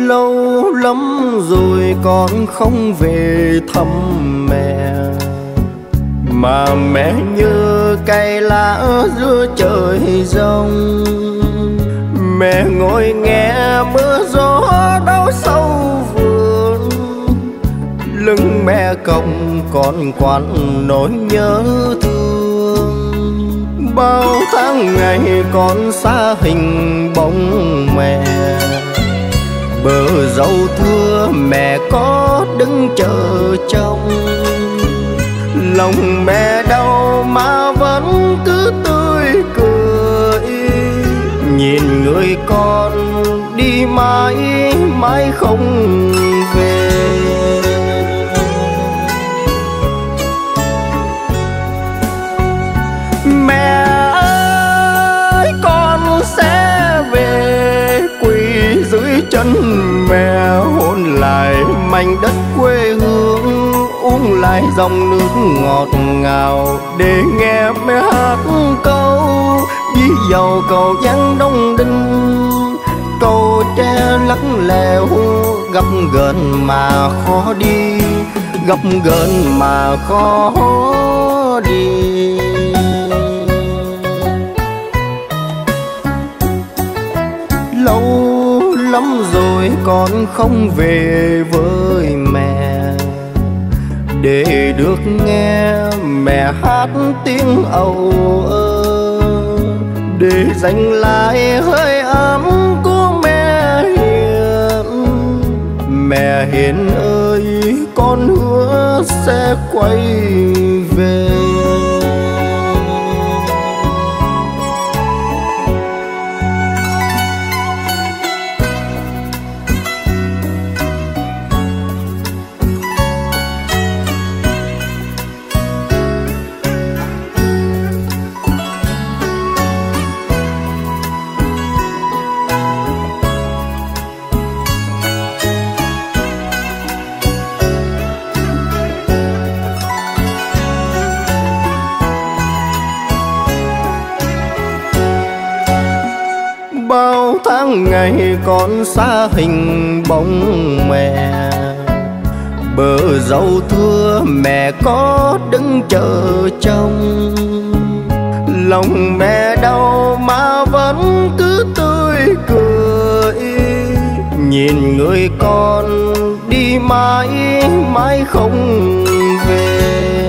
Lâu lắm rồi con không về thăm mẹ, mà mẹ như cây lá giữa trời giông. Mẹ ngồi nghe mưa gió đau sâu vườn, lưng mẹ còng còn quặn nỗi nhớ thương. Bao tháng ngày con xa hình bóng mẹ, bờ dâu thưa mẹ có đứng chờ trông. Lòng mẹ đau mà vẫn cứ tươi cười, nhìn người con đi mãi mãi không về. Mẹ ơi con sẽ về, quỳ dưới chân mẹ hôn lại mảnh đất quê hương, uống lại dòng nước ngọt ngào để nghe mẹ hát câu ví dầu cầu Giang Đông Đinh. Cầu tre lắc lẻo gập ghềnh mà khó đi, gập ghềnh mà khó đi. Lâu lắm rồi con không về với mẹ, để được nghe mẹ hát tiếng âu ơ, để dành lại hơi ấm của mẹ hiền. Mẹ hiền ơi con hứa sẽ quay về. Bao tháng ngày con xa hình bóng mẹ, bờ dâu thưa mẹ có đứng chờ trông. Lòng mẹ đau mà vẫn cứ tươi cười, nhìn người con đi mãi mãi không về.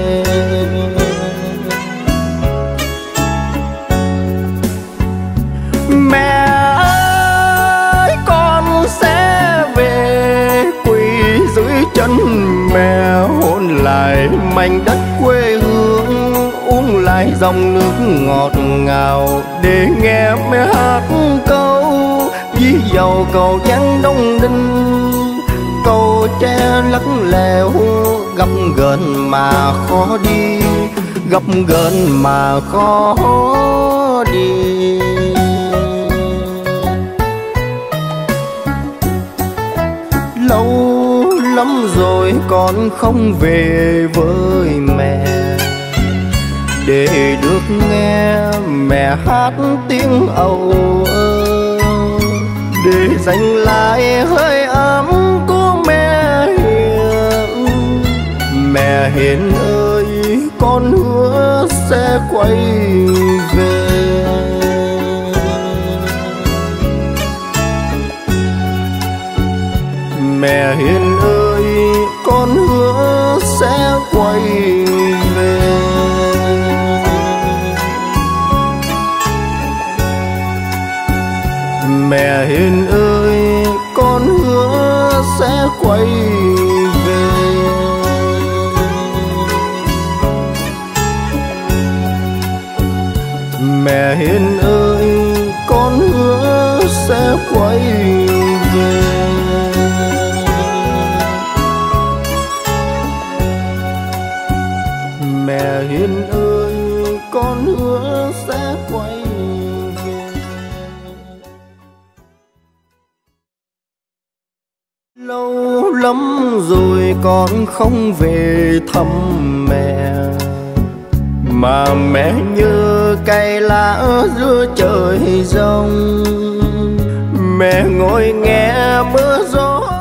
Mẹ ơi con sẽ về, quỳ dưới chân mẹ hôn lại mảnh đất quê hương, uống lại dòng nước ngọt ngào để nghe mẹ hát câu ví dầu cầu Giang Đông Đinh. Cầu tre lắc lẻo gập ghềnh mà khó đi, gập ghềnh mà khó đi. Lâu lắm rồi con không về với mẹ, để được nghe mẹ hát tiếng âu ơ, để dành lại hơi ấm của mẹ hiền. Mẹ hiền ơi con hứa sẽ quay về. Mẹ hiền ơi con hứa sẽ quay về. Mẹ hiền ơi con hứa sẽ quay về. Mẹ hiền ơi con hứa sẽ quay về. Mẹ hiền ơi con hứa sẽ quay về. Lâu lắm rồi con không về thăm mẹ, mà mẹ như cây lá giữa trời giông. mẹ ngồi nghe mưa gió.